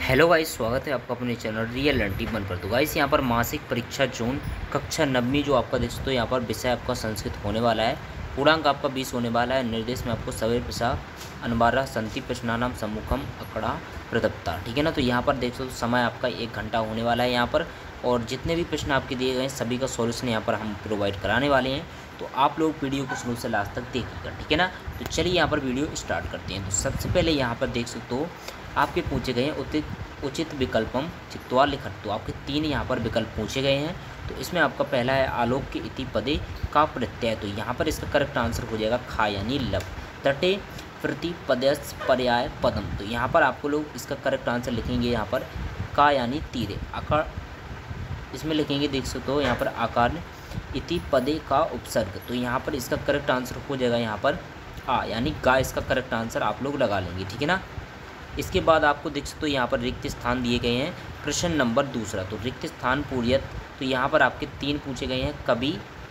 Hello guys, स्वागत है आपका अपने चैनल रियल लर्निंग वन पर। तो गाइस यहाँ पर मासिक परीक्षा जून कक्षा 9वीं जो आपका देख सकते हो यहाँ पर विषय आपका संस्कृत होने वाला है। पूर्णांक आपका 20 होने वाला है। निर्देश में आपको सवे प्रसा अनबारा संति प्रश्नानाम सम्मुखम अकड़ा प्रदत्ता, ठीक है ना। तो यहाँ पर देख सकते हो समय आपका 1 घंटा होने वाला है यहाँ पर, और जितने भी प्रश्न आपके दिए गए हैं सभी का सॉल्यूशन यहाँ पर हम प्रोवाइड कराने वाले हैं। तो आप लोग वीडियो को शुरू से लास्ट तक देखिएगा, ठीक है ना। तो चलिए यहाँ पर वीडियो स्टार्ट करते हैं। तो सबसे पहले यहाँ पर देख सकते हो आपके पूछे गए हैं उचित विकल्पम चित्वा लिखत। तो आपके 3 यहाँ पर विकल्प पूछे गए हैं। तो इसमें आपका पहला है आलोक के इति पदे का प्रत्यय। तो यहाँ पर इसका करेक्ट आंसर हो जाएगा खा यानी लब। तटे प्रति पदस पर्याय पदम। तो यहाँ पर आपको लोग इसका करेक्ट आंसर लिखेंगे यहाँ पर का यानी तीरे। आकार इसमें लिखेंगे देख सकते हो यहाँ पर आकार इति पदे का उपसर्ग। तो यहाँ पर इसका करेक्ट आंसर हो जाएगा यहाँ पर आ यानी गा। इसका करेक्ट आंसर आप लोग लगा लेंगे, ठीक है ना। इसके बाद आपको देख सकते हो यहाँ पर रिक्त स्थान दिए गए हैं। प्रश्न नंबर 2। तो रिक्त स्थान पूर्यत। तो यहाँ पर आपके 3 पूछे गए हैं। कवि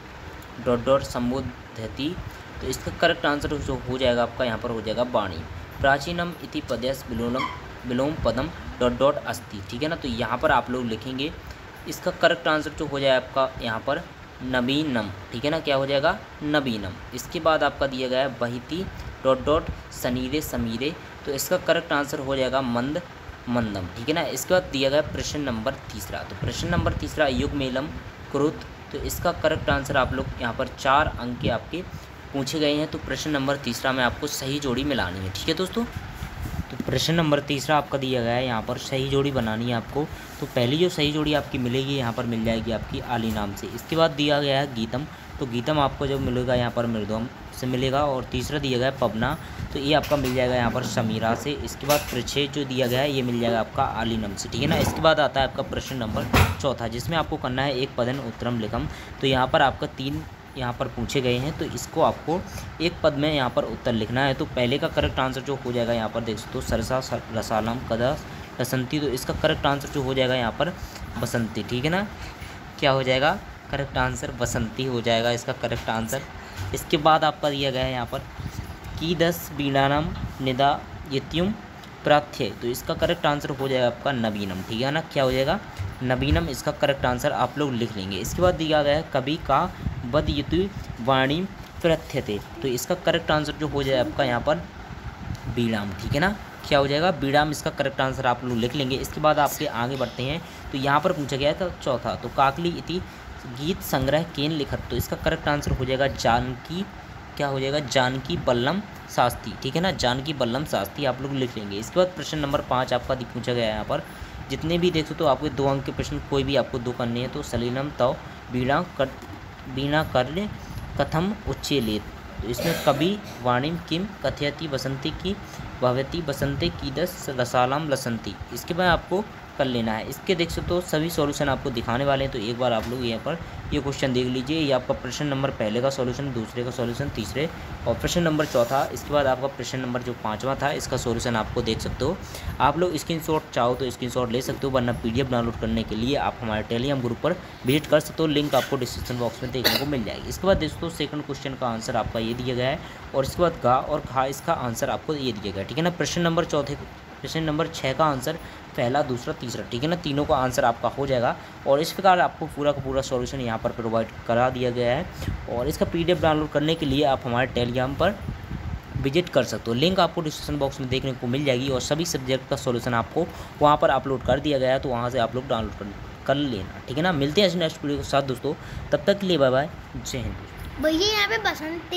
संबोधति। तो इसका करेक्ट आंसर जो हो जाएगा आपका यहाँ पर हो जाएगा वाणी। प्राचीनम इति पदस विलोम पदम अस्ति, ठीक है ना। तो यहाँ पर आप लोग लिखेंगे इसका करेक्ट आंसर जो हो जाए आपका यहाँ पर नवीनम, ठीक है ना। क्या हो जाएगा नवीनम। इसके बाद आपका दिया गया है बहिती सनीरे समीरे। तो इसका करेक्ट आंसर हो जाएगा मंदम, ठीक है ना। इसके बाद दिया गया प्रश्न नंबर 3। तो प्रश्न नंबर 3 युग मेलम क्रुत। तो इसका करेक्ट आंसर आप लोग यहाँ पर 4 अंक के आपके पूछे गए हैं। तो प्रश्न नंबर 3 में आपको सही जोड़ी मिलानी है, ठीक है दोस्तों। तो प्रश्न नंबर 3 आपका दिया गया है यहाँ पर सही जोड़ी बनानी है आपको। तो पहली जो सही जोड़ी आपकी मिलेगी यहाँ पर मिल जाएगी आपकी आली नाम से। इसके बाद दिया गया है गीतम। तो गीतम आपको जो मिलेगा यहाँ पर मृदुम से मिलेगा। और तीसरा दिया गया है पवना। तो ये आपका मिल जाएगा यहाँ पर समीरा से। इसके बाद पृछे जो दिया गया है ये मिल जाएगा आपका आलिनम से, ठीक है ना। इसके बाद आता है आपका प्रश्न नंबर 4 जिसमें आपको करना है एक पदन उत्तरम लिखम। तो यहाँ पर आपका 3 यहाँ पर पूछे गए हैं। तो इसको आपको एक पद में यहाँ पर उत्तर लिखना है। तो पहले का करेक्ट आंसर जो हो जाएगा यहाँ पर देख सकते हो सरसा रसालम कदा बसंती। तो इसका करेक्ट आंसर जो हो जाएगा यहाँ पर बसंती, ठीक है ना। क्या हो जाएगा करेक्ट आंसर बसंती हो जाएगा इसका करेक्ट आंसर। इसके बाद आपका दिया गया है यहाँ पर की 10 बीणानम निदा यत्युम प्राथ्य। तो इसका करेक्ट आंसर हो जाएगा आपका नवीनम, ठीक है ना। क्या हो जाएगा नवीनम। इसका करेक्ट आंसर आप लोग लिख लेंगे। इसके बाद दिया गया है कवि का बद यतु वाणी प्रथ्यते। तो इसका करेक्ट आंसर जो हो जाए आपका यहाँ पर बीड़ाम, ठीक है ना। क्या हो जाएगा बीड़ाम। इसका करेक्ट आंसर आप लोग लिख लेंगे। इसके बाद आपके आगे बढ़ते हैं। तो यहाँ पर पूछा गया था 4 तो काकली इति गीत संग्रह केन लिखत। तो इसका करेक्ट आंसर हो जाएगा जानकी। क्या हो जाएगा जानकी बल्लम शास्त्री, ठीक है ना। जानकी बल्लम शास्त्री आप लोग लिख लेंगे। इसके बाद प्रश्न नंबर 5 आपका पूछा गया है यहाँ पर जितने भी देखो तो आपके 2 अंक के प्रश्न कोई भी आपको 2 करने हैं। तो सलीलम तव बीणा कर कथम उच्चेलेत। तो इसमें कवि वाणिम किम कथयति बसंती की भवती बसंते की 10 रसालम लसंती। इसके बाद आपको कर लेना है। इसके देख सकते हो सभी सॉल्यूशन आपको दिखाने वाले हैं। तो एक बार आप लोग यहाँ पर ये क्वेश्चन देख लीजिए। ये आपका प्रश्न नंबर पहले का सॉल्यूशन, दूसरे का सॉल्यूशन, तीसरे और प्रश्न नंबर 4। इसके बाद आपका प्रश्न नंबर जो 5वां था इसका सॉल्यूशन आपको देख सकते हो। आप लोग स्क्रीनशॉट चाहो तो स्क्रीनशॉट ले सकते हो, वरना PDF डाउनलोड करने के लिए आप हमारे टेलीग्राम ग्रुप पर विजिट कर सकते हो। लिंक आपको डिस्क्रिप्शन बॉक्स में देखने को मिल जाएगी। इसके बाद दोस्तों सेकंड क्वेश्चन का आंसर आपका ये दिया गया है, और इसके बाद गा और खा इसका आंसर आपको ये दिया गया, ठीक है ना। प्रश्न नंबर 6 का आंसर पहला, दूसरा, तीसरा, ठीक है ना। तीनों का आंसर आपका हो जाएगा। और इस प्रकार आपको पूरा का पूरा सॉल्यूशन यहाँ पर प्रोवाइड करा दिया गया है। और इसका PDF डाउनलोड करने के लिए आप हमारे टेलीग्राम पर विजिट कर सकते हो। लिंक आपको डिस्क्रिप्शन बॉक्स में देखने को मिल जाएगी। और सभी सब्जेक्ट का सॉल्यूशन आपको वहाँ पर अपलोड कर दिया गया है। तो वहाँ से आप लोग डाउनलोड कर लेना, ठीक है ना। मिलते हैं नेक्स्ट वीडियो के साथ दोस्तों। तब तक के लिए बाय बाय, जय हिंद। भैया यहाँ पे बसंत